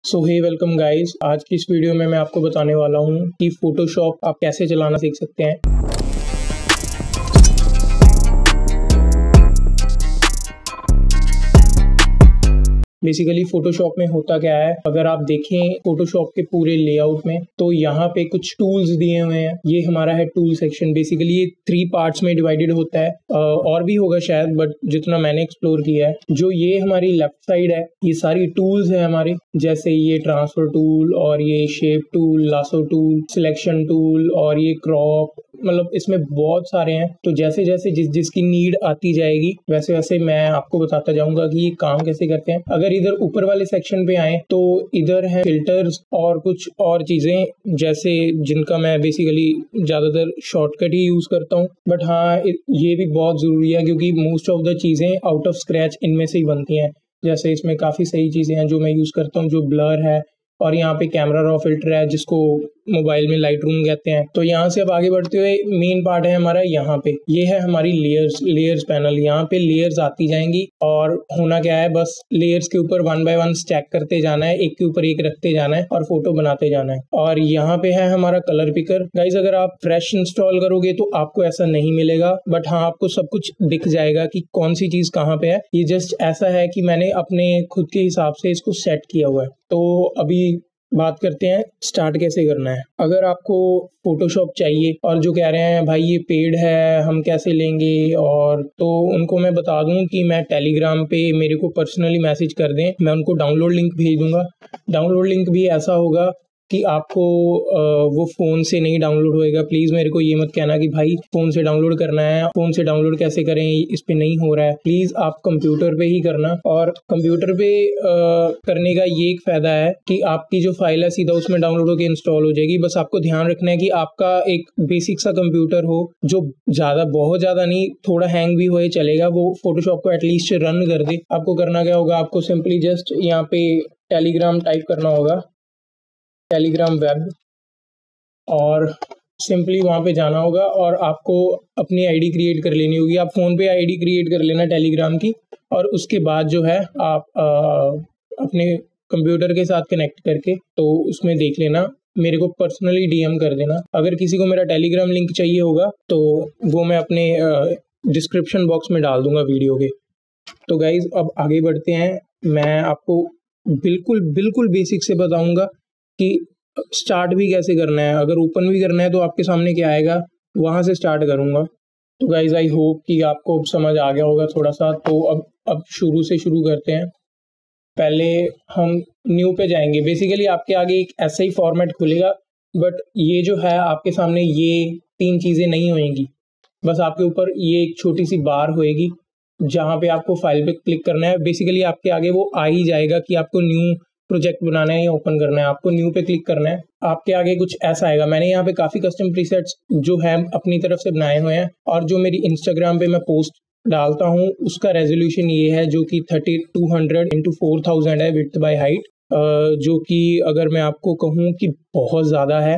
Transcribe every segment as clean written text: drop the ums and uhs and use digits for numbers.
सो हे welcome guys. आज की इस वीडियो में मैं आपको बताने वाला हूँ कि फोटोशॉप आप कैसे चलाना सीख सकते हैं। बेसिकली फोटोशॉप में होता क्या है, अगर आप देखें फोटोशॉप के पूरे लेआउट में तो यहाँ पे कुछ टूल्स दिए हुए हैं। ये हमारा है टूल सेक्शन। बेसिकली ये 3 पार्ट्स में डिवाइडेड होता है, और भी होगा शायद, बट जितना मैंने एक्सप्लोर किया है, जो ये हमारी लेफ्ट साइड है, ये सारी टूल्स है हमारे, जैसे ये ट्रांसफर टूल और ये shape tool, lasso tool, selection tool और ये क्रॉप, मतलब इसमें बहुत सारे हैं। तो जैसे जैसे जिसकी नीड आती जाएगी वैसे वैसे मैं आपको बताता जाऊंगा कि ये काम कैसे करते हैं। अगर इधर ऊपर वाले सेक्शन पे आए तो इधर है फिल्टर्स और कुछ और चीजें, जैसे जिनका मैं बेसिकली ज्यादातर शॉर्टकट ही यूज करता हूँ, बट हाँ ये भी बहुत जरूरी है क्योंकि मोस्ट ऑफ द चीजें आउट ऑफ स्क्रैच इनमें से ही बनती हैं। जैसे इसमें काफी सही चीजें हैं जो मैं यूज करता हूँ, जो ब्लर है और यहाँ पे कैमरा रॉ फिल्टर है जिसको मोबाइल में लाइट रूम कहते हैं। तो यहाँ से अब आगे बढ़ते हुए मेन पार्ट है हमारा, यहाँ पे ये है हमारी लेयर्स पैनल। यहाँ पे लेयर्स आती जाएंगी और होना क्या है, बस लेयर्स के ऊपर 1 बाय 1 स्टैक करते जाना है, एक के ऊपर एक रखते जाना है और फोटो बनाते जाना है। और यहाँ पे है हमारा कलर पिकर। गाइज अगर आप फ्रेश इंस्टॉल करोगे तो आपको ऐसा नहीं मिलेगा, बट हाँ आपको सब कुछ दिख जाएगा कि कौन सी चीज कहाँ पे है। ये जस्ट ऐसा है कि मैंने अपने खुद के हिसाब से इसको सेट किया हुआ है। तो अभी बात करते हैं स्टार्ट कैसे करना है। अगर आपको फोटोशॉप चाहिए और जो कह रहे हैं भाई ये पेड है हम कैसे लेंगे, और तो उनको मैं बता दूं कि मैं टेलीग्राम पे मेरे को पर्सनली मैसेज कर दें, मैं उनको डाउनलोड लिंक भेज दूंगा। डाउनलोड लिंक भी ऐसा होगा कि आपको वो फ़ोन से नहीं डाउनलोड होएगा। प्लीज़ मेरे को ये मत कहना कि भाई फ़ोन से डाउनलोड करना है, फ़ोन से डाउनलोड कैसे करें, इस पे नहीं हो रहा है। प्लीज़ आप कंप्यूटर पे ही करना। और कंप्यूटर पे करने का ये एक फ़ायदा है कि आपकी जो फाइल है सीधा उसमें डाउनलोड होकर इंस्टॉल हो जाएगी। बस आपको ध्यान रखना है कि आपका एक बेसिक सा कंप्यूटर हो जो बहुत ज़्यादा नहीं, थोड़ा हैंग भी होए चलेगा, वो फोटोशॉप को एटलीस्ट रन कर दे। आपको करना क्या होगा, आपको सिंपली जस्ट यहाँ पे टेलीग्राम टाइप करना होगा, टेलीग्राम वेब, और सिंपली वहाँ पे जाना होगा और आपको अपनी आईडी क्रिएट कर लेनी होगी। आप फ़ोन पे आईडी क्रिएट कर लेना टेलीग्राम की, और उसके बाद जो है आप अपने कंप्यूटर के साथ कनेक्ट करके तो उसमें देख लेना, मेरे को पर्सनली डीएम कर देना। अगर किसी को मेरा टेलीग्राम लिंक चाहिए होगा तो वो मैं अपने डिस्क्रिप्शन बॉक्स में डाल दूंगा वीडियो के। तो गाइज अब आगे बढ़ते हैं। मैं आपको बिल्कुल बेसिक से बताऊंगा कि स्टार्ट भी कैसे करना है। अगर ओपन भी करना है तो आपके सामने क्या आएगा, वहाँ से स्टार्ट करूँगा। तो गाइज आई होप कि आपको समझ आ गया होगा थोड़ा सा। तो अब शुरू से शुरू करते हैं। पहले हम न्यू पे जाएंगे। बेसिकली आपके आगे एक ऐसा ही फॉर्मेट खुलेगा, बट ये जो है आपके सामने ये 3 चीज़ें नहीं होंगी। बस आपके ऊपर ये एक छोटी सी बार होएगी जहाँ पे आपको फाइल पे क्लिक करना है। बेसिकली आपके आगे वो आ ही जाएगा कि आपको न्यू प्रोजेक्ट बनाना है या ओपन करना है। आपको न्यू पे क्लिक करना है, आपके आगे कुछ ऐसा आएगा। मैंने यहाँ पे काफ़ी कस्टम प्रीसेट्स जो है अपनी तरफ से बनाए हुए हैं, और जो मेरी इंस्टाग्राम पे मैं पोस्ट डालता हूँ उसका रेजोल्यूशन ये है जो कि 3200x4000 है विड्थ बाय हाइट, जो कि अगर मैं आपको कहूँ कि बहुत ज़्यादा है।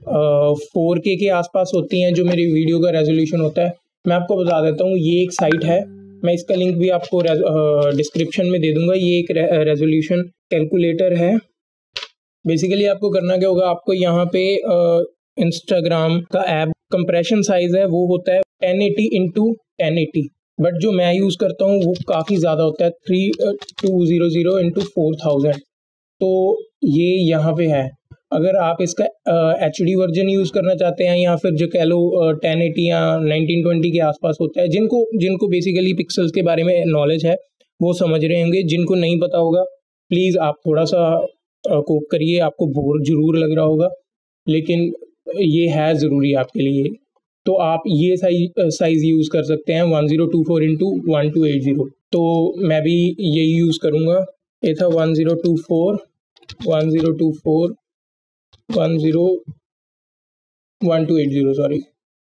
4K के आसपास होती हैं जो मेरी वीडियो का रेजोल्यूशन होता है। मैं आपको बता देता हूँ, ये एक साइट है, मैं इसका लिंक भी आपको डिस्क्रिप्शन में दे दूंगा। ये एक रेजोल्यूशन कैलकुलेटर है। बेसिकली आपको करना क्या होगा, आपको यहाँ पे इंस्टाग्राम का ऐप कंप्रेशन साइज है वो होता है 1080x1080, बट जो मैं यूज़ करता हूँ वो काफ़ी ज़्यादा होता है 3200x4000। तो ये यहाँ पे है। अगर आप इसका HD वर्जन यूज़ करना चाहते हैं, या फिर जो कह लो 1080 या 1920 के आसपास होता है, जिनको बेसिकली पिक्सल्स के बारे में नॉलेज है वो समझ रहे होंगे। जिनको नहीं पता होगा प्लीज़ आप थोड़ा सा कोप करिए, आपको बोर जरूर लग रहा होगा लेकिन ये है ज़रूरी आपके लिए। तो आप ये साइज़ यूज़ कर सकते हैं 1024x1280। तो मैं भी यही यूज़ करूँगा। ये था 1280 सॉरी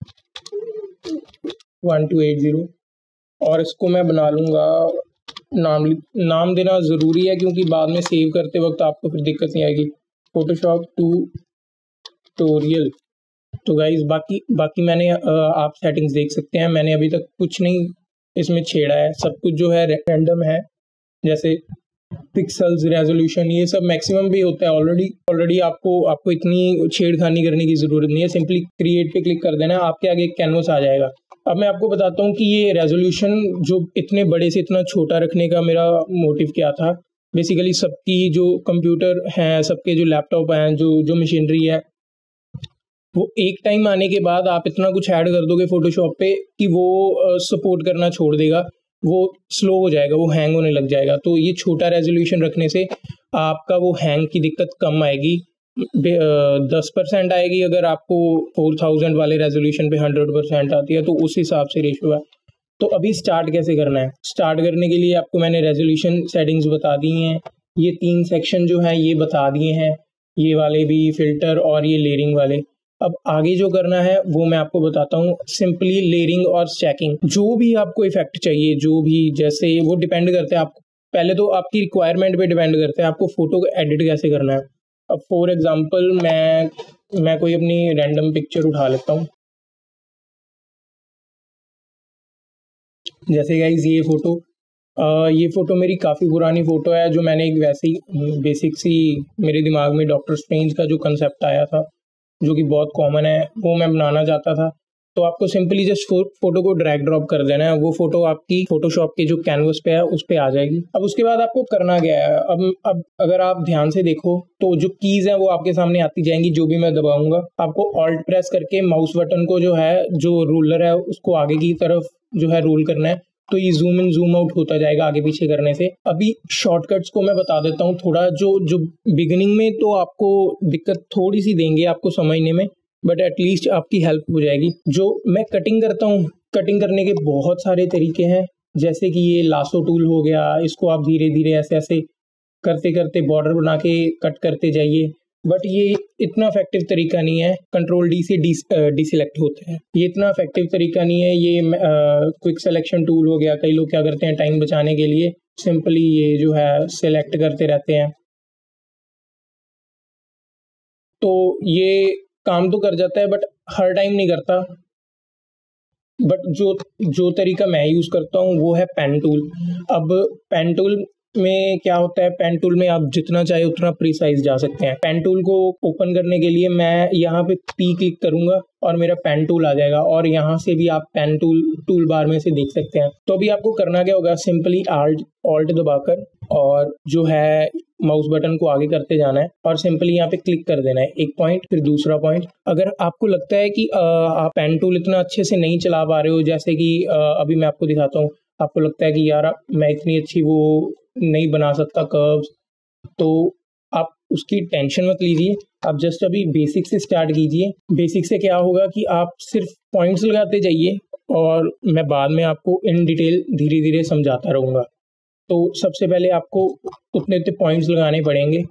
1280, और इसको मैं बना लूँगा। नाम देना ज़रूरी है क्योंकि बाद में सेव करते वक्त आपको फिर दिक्कत नहीं आएगी। Photoshop tutorial. तो गाइज बाकी मैंने आप सेटिंग्स देख सकते हैं, मैंने अभी तक कुछ नहीं इसमें छेड़ा है, सब कुछ जो है रैंडम है। जैसे पिक्सल्स, रेजोल्यूशन, ये सब मैक्सिमम भी होता है ऑलरेडी आपको इतनी छेड़खानी करने की ज़रूरत नहीं है। सिंपली क्रिएट पे क्लिक कर देना है, आपके आगे एक कैनवस आ जाएगा। अब मैं आपको बताता हूँ कि ये रेजोल्यूशन जो इतने बड़े से इतना छोटा रखने का मेरा मोटिव क्या था। बेसिकली सबकी जो कंप्यूटर हैं, सबके जो लैपटॉप हैं, जो मशीनरी है, वो एक टाइम आने के बाद आप इतना कुछ ऐड कर दोगे फोटोशॉप पे कि वो सपोर्ट करना छोड़ देगा, वो स्लो हो जाएगा, वो हैंग होने लग जाएगा। तो ये छोटा रेजोल्यूशन रखने से आपका वो हैंग की दिक्कत कम आएगी, 10% आएगी। अगर आपको 4000 वाले रेजोल्यूशन पे 100% आती है तो उस हिसाब से रेशियो है। तो अभी स्टार्ट कैसे करना है? स्टार्ट करने के लिए आपको मैंने रेजोल्यूशन सेटिंग्स बता दी हैं, ये 3 सेक्शन जो हैं ये बता दिए हैं, ये वाले भी फिल्टर और ये लेयरिंग वाले। अब आगे जो करना है वो मैं आपको बताता हूँ। सिंपली लेयरिंग और स्टैकिंग, जो भी आपको इफेक्ट चाहिए, जो भी, जैसे वो डिपेंड करते हैं आपको, पहले तो आपकी रिक्वायरमेंट पे डिपेंड करते हैं आपको फोटो को एडिट कैसे करना है। अब फॉर एग्जांपल मैं कोई अपनी रैंडम पिक्चर उठा लेता हूँ, जैसे गाइस ये फ़ोटो मेरी काफ़ी पुरानी फ़ोटो है, जो मैंने एक वैसी बेसिक सी, मेरे दिमाग में डॉक्टर स्ट्रेंज का जो कंसेप्ट आया था, जो कि बहुत कॉमन है, वो मैं बनाना चाहता था। तो आपको सिंपली जस्ट फोटो को ड्रैग ड्रॉप कर देना है, वो फोटो आपकी फोटोशॉप के जो कैनवस पे है उस पे आ जाएगी। अब उसके बाद आपको करना क्या है? अब अगर आप ध्यान से देखो तो जो कीज हैं वो आपके सामने आती जाएंगी, जो भी मैं दबाऊंगा। आपको ऑल्ट प्रेस करके माउस बटन को जो है, जो रूलर है, उसको आगे की तरफ जो है रूल करना है, तो ये जूम इन जूम आउट होता जाएगा आगे पीछे करने से। अभी शॉर्टकट्स को मैं बता देता हूँ थोड़ा, जो बिगिनिंग में तो आपको दिक्कत थोड़ी सी देंगे आपको समझने में, बट एटलीस्ट आपकी हेल्प हो जाएगी। जो मैं कटिंग करता हूँ, कटिंग करने के बहुत सारे तरीके हैं, जैसे कि ये लासो टूल हो गया, इसको आप धीरे धीरे ऐसे ऐसे करते करते बॉर्डर बना के कट करते जाइए, बट ये इतना इफेक्टिव तरीका नहीं है। कंट्रोल डी से डिसेलेक्ट होता है, ये इतना इफेक्टिव तरीका नहीं है। ये क्विक सिलेक्शन टूल हो गया, कई लोग क्या करते हैं टाइम बचाने के लिए सिंपली ये जो है सिलेक्ट करते रहते हैं, तो ये काम तो कर जाता है बट हर टाइम नहीं करता। बट जो तरीका मैं यूज़ करता हूँ वो है पेन टूल। अब पेन टूल में क्या होता है, पेन टूल में आप जितना चाहे उतना प्रिसाइज जा सकते हैं। पेन टूल को ओपन करने के लिए मैं यहाँ पे पी क्लिक करूंगा और मेरा पेन टूल आ जाएगा, और यहाँ से भी आप पेन टूल बार में से देख सकते हैं। तो अभी आपको करना क्या होगा, सिंपली ऑल्ट दबाकर और जो है माउस बटन को आगे करते जाना है और सिंपली यहाँ पे क्लिक कर देना है, एक पॉइंट फिर दूसरा पॉइंट। अगर आपको लगता है कि आप पेन टूल इतना अच्छे से नहीं चला पा रहे हो, जैसे कि अभी मैं आपको दिखाता हूँ, आपको लगता है कि यार मैं इतनी अच्छी वो नहीं बना सकता कर्व्स, तो आप उसकी टेंशन मत लीजिए। आप जस्ट अभी बेसिक से स्टार्ट कीजिए। बेसिक से क्या होगा कि आप सिर्फ पॉइंट्स लगाते जाइए और मैं बाद में आपको इन डिटेल धीरे धीरे समझाता रहूँगा। तो सबसे पहले आपको उतने उतने पॉइंट्स लगाने पड़ेंगे।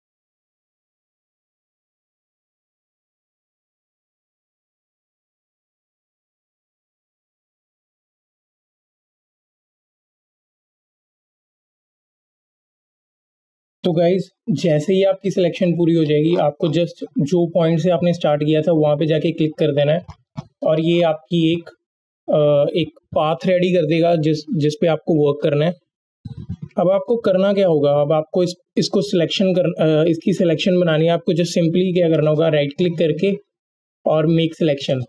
तो गाइज जैसे ही आपकी सिलेक्शन पूरी हो जाएगी, आपको जस्ट जो पॉइंट से आपने स्टार्ट किया था वहाँ पे जाके क्लिक कर देना है, और ये आपकी एक पाथ रेडी कर देगा जिस पे आपको वर्क करना है। अब आपको करना क्या होगा, अब आपको इसको इसकी सिलेक्शन बनानी है। आपको जस्ट सिंपली क्या करना होगा, राइट क्लिक करके और मेक सिलेक्शन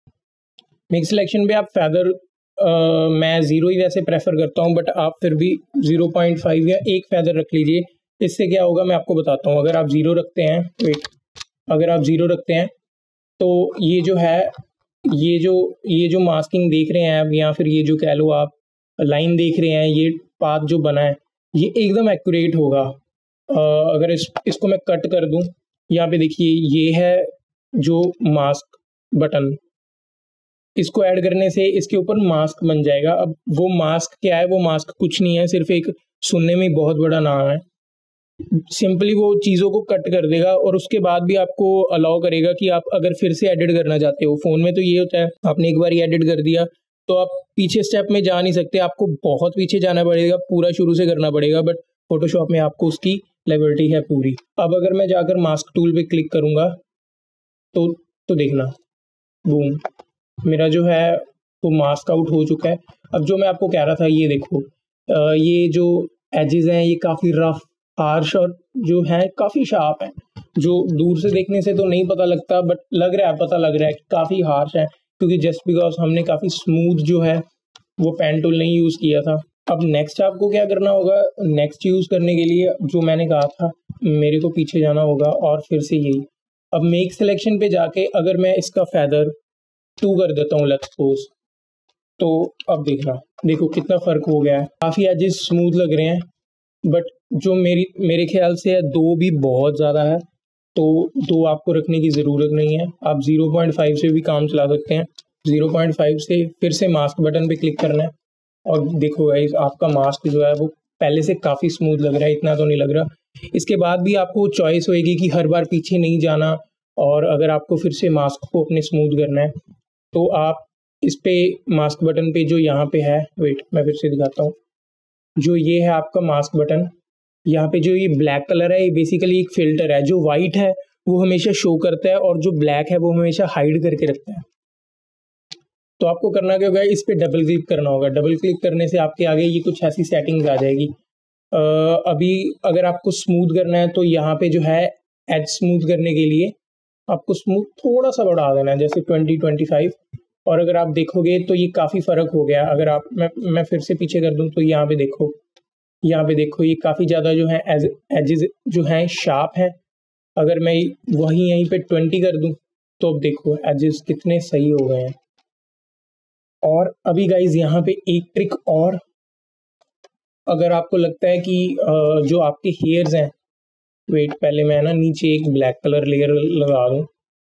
पे आप फेदर, मैं 0 ही वैसे प्रेफर करता हूँ, बट आप फिर भी 0.5 या 1 फेदर रख लीजिए। इससे क्या होगा मैं आपको बताता हूँ। अगर आप 0 रखते हैं, तो ये जो है, ये जो मास्किंग देख रहे हैं आप, या फिर ये जो कह लो आप लाइन देख रहे हैं, ये पाथ जो बना है ये एकदम एक्यूरेट होगा। अगर इसको मैं कट कर दूं, यहाँ पे देखिए ये है जो मास्क बटन, इसको ऐड करने से इसके ऊपर मास्क बन जाएगा। अब वो मास्क क्या है, वो मास्क कुछ नहीं है, सिर्फ एक सुनने में बहुत बड़ा नाम है। सिंपली वो चीज़ों को कट कर देगा और उसके बाद भी आपको अलाउ करेगा कि आप अगर फिर से एडिट करना चाहते हो। फ़ोन में तो ये होता है, आपने एक बार एडिट कर दिया तो आप पीछे स्टेप में जा नहीं सकते, आपको बहुत पीछे जाना पड़ेगा, पूरा शुरू से करना पड़ेगा। बट फोटोशॉप में आपको उसकी लिबर्टी है पूरी। अब अगर मैं जाकर मास्क टूल पे क्लिक करूँगा तो देखना, बूम, मेरा जो है वो मास्क आउट हो चुका है। अब जो मैं आपको कह रहा था, ये देखो, ये जो एजेस हैं ये काफ़ी रफ, हार्श और जो है काफ़ी शार्प हैं, जो दूर से देखने से तो नहीं पता लगता बट पता लग रहा है कि काफ़ी हार्श है, क्योंकि जस्ट बिकॉज हमने काफ़ी स्मूथ जो है वो पेन टूल नहीं यूज़ किया था। अब नेक्स्ट आपको क्या करना होगा, नेक्स्ट यूज़ करने के लिए जो मैंने कहा था मेरे को पीछे जाना होगा और फिर से यही, अब मेक सिलेक्शन पे जाके अगर मैं इसका फेदर 2 कर देता हूँ लेट्स सपोज, तो अब देखो कितना फ़र्क हो गया है, काफ़ी एजेस स्मूथ लग रहे हैं, बट जो मेरे ख्याल से 2 भी बहुत ज़्यादा है, तो 2 आपको रखने की ज़रूरत नहीं है, आप 0.5 से भी काम चला सकते हैं। 0.5 से फिर से मास्क बटन पे क्लिक करना है और देखो गाइस आपका मास्क जो है वो पहले से काफ़ी स्मूथ लग रहा है, इतना तो नहीं लग रहा। इसके बाद भी आपको चॉइस होएगी कि हर बार पीछे नहीं जाना, और अगर आपको फिर से मास्क को अपने स्मूथ करना है तो आप इस पे मास्क बटन पे जो यहाँ पे है, वेट मैं फिर से दिखाता हूँ, जो ये है आपका मास्क बटन, यहाँ पे जो ये ब्लैक कलर है ये बेसिकली एक फ़िल्टर है, जो वाइट है वो हमेशा शो करता है और जो ब्लैक है वो हमेशा हाइड करके रखता है। तो आपको करना क्या होगा, इस पे डबल क्लिक करना होगा, डबल क्लिक करने से आपके आगे ये कुछ ऐसी सेटिंग्स आ जाएगी। अभी अगर आपको स्मूथ करना है तो यहाँ पे जो है एज स्मूथ करने के लिए आपको स्मूथ थोड़ा सा बढ़ा देना है, जैसे 20-25, और अगर आप देखोगे तो ये काफ़ी फ़र्क हो गया। अगर आप मैं फिर से पीछे कर दूँ तो यहाँ पे देखो ये काफ़ी ज़्यादा जो है एजेस जो हैं शार्प हैं। अगर मैं वहीं यहीं पे 20 कर दूँ तो अब देखो एजेस कितने सही हो गए हैं। और अभी गाइज यहाँ पे एक ट्रिक और, अगर आपको लगता है कि जो आपके हेयर्स हैं, वेट पहले मैं ना नीचे एक ब्लैक कलर लेयर लगा दूँ।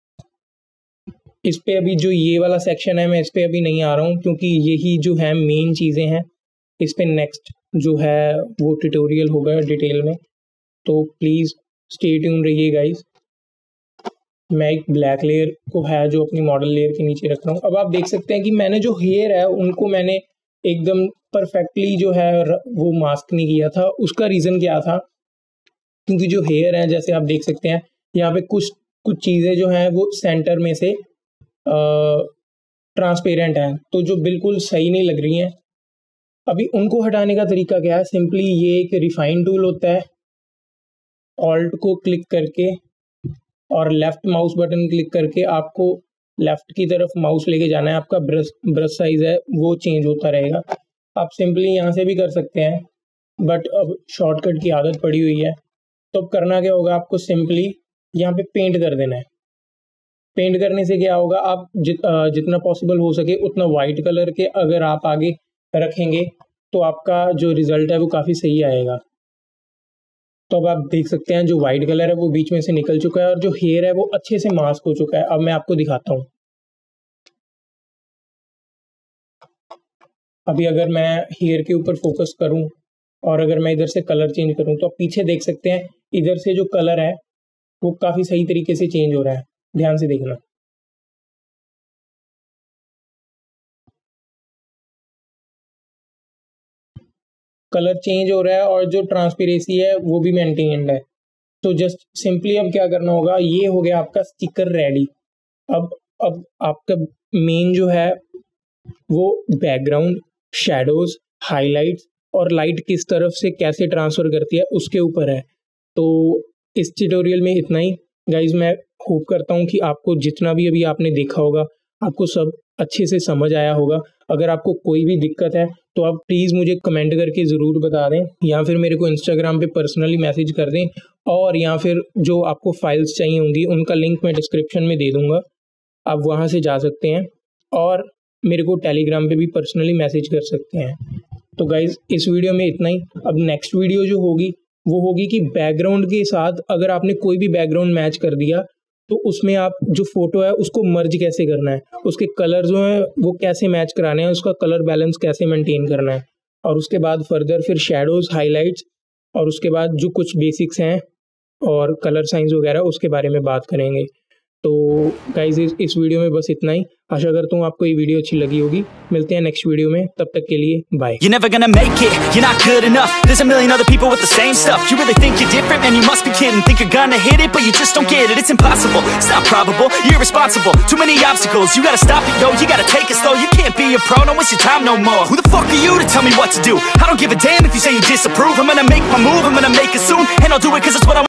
इस पे अभी जो ये वाला सेक्शन है मैं इस पे अभी नहीं आ रहा हूँ, क्योंकि यही जो है मेन चीज़ें हैं, इस पे नेक्स्ट जो है वो ट्यूटोरियल होगा डिटेल में, तो प्लीज़ स्टे ट्यून रहिए गाइज। मैं एक ब्लैक लेयर को है जो अपनी मॉडल लेयर के नीचे रख रहा हूँ। अब आप देख सकते हैं कि मैंने जो हेयर है उनको मैंने एकदम परफेक्टली जो है वो मास्क नहीं किया था। उसका रीज़न क्या था, क्योंकि जो हेयर है जैसे आप देख सकते हैं यहाँ पे कुछ चीज़ें जो हैं वो सेंटर में से ट्रांसपेरेंट हैं, तो जो बिल्कुल सही नहीं लग रही हैं। अभी उनको हटाने का तरीका क्या है, सिंपली ये एक रिफाइन टूल होता है, ऑल्ट को क्लिक करके और लेफ्ट माउस बटन क्लिक करके आपको लेफ्ट की तरफ माउस लेके जाना है, आपका ब्रश साइज है वो चेंज होता रहेगा। आप सिंपली यहाँ से भी कर सकते हैं, बट अब शॉर्टकट की आदत पड़ी हुई है, तो अब करना क्या होगा, आपको सिंपली यहाँ पे पेंट कर देना है। पेंट करने से क्या होगा, आप जितना पॉसिबल हो सके उतना वाइट कलर के अगर आप आगे रखेंगे तो आपका जो रिज़ल्ट है वो काफ़ी सही आएगा। तो अब आप देख सकते हैं जो वाइट कलर है वो बीच में से निकल चुका है और जो हेयर है वो अच्छे से मास्क हो चुका है। अब मैं आपको दिखाता हूँ। अभी अगर मैं हेयर के ऊपर फोकस करूँ और अगर मैं इधर से कलर चेंज करूँ तो आप पीछे देख सकते हैं इधर से जो कलर है वो काफ़ी सही तरीके से चेंज हो रहा है, ध्यान से देखना। कलर चेंज हो रहा है और जो ट्रांसपेरेंसी है वो भी मेंटेन्ड है। तो जस्ट सिंपली अब क्या करना होगा, ये हो गया आपका स्टिकर रेडी। अब आपका मेन जो है वो बैकग्राउंड, शैडोज, हाइलाइट्स और लाइट किस तरफ से कैसे ट्रांसफ़र करती है उसके ऊपर है। तो इस ट्यूटोरियल में इतना ही गाइज। मैं होप करता हूँ कि आपको जितना भी अभी आपने देखा होगा आपको सब अच्छे से समझ आया होगा। अगर आपको कोई भी दिक्कत है तो आप प्लीज़ मुझे कमेंट करके ज़रूर बता दें, या फिर मेरे को इंस्टाग्राम पे पर्सनली मैसेज कर दें, और या फिर जो आपको फाइल्स चाहिए होंगी उनका लिंक मैं डिस्क्रिप्शन में दे दूँगा, आप वहाँ से जा सकते हैं, और मेरे को टेलीग्राम पे भी पर्सनली मैसेज कर सकते हैं। तो गाइज़ इस वीडियो में इतना ही। अब नेक्स्ट वीडियो जो होगी वो होगी कि बैकग्राउंड के साथ अगर आपने कोई भी बैकग्राउंड मैच कर दिया तो उसमें आप जो फ़ोटो है उसको मर्ज कैसे करना है, उसके कलर जो हैं वो कैसे मैच कराने हैं, उसका कलर बैलेंस कैसे मेंटेन करना है, और उसके बाद फर्दर फिर शैडोज़, हाइलाइट्स, और उसके बाद जो कुछ बेसिक्स हैं और कलर साइंस वगैरह उसके बारे में बात करेंगे। तो गाइज़ इस वीडियो में बस इतना ही। आशा करता हूँ आपको ये वीडियो अच्छी लगी होगी। मिलते हैं नेक्स्ट वीडियो में, तब तक के लिए bye. You're never gonna make it, you're not good enough. There's a million other people with the same stuff. You really think you're different? Man, you must be kidding. Think you're gonna hit it, but you just don't get it. It's impossible, it's not probable, you're irresponsible. Too many obstacles, you gotta stop it, yo. You gotta take it slow, you can't be a pro, don't waste your time no more. Who the fuck are you to tell me what to do? I don't give a damn if you say you disapprove. I'm gonna make my move, I'm gonna make it soon, and I'll do it cause it's what I want.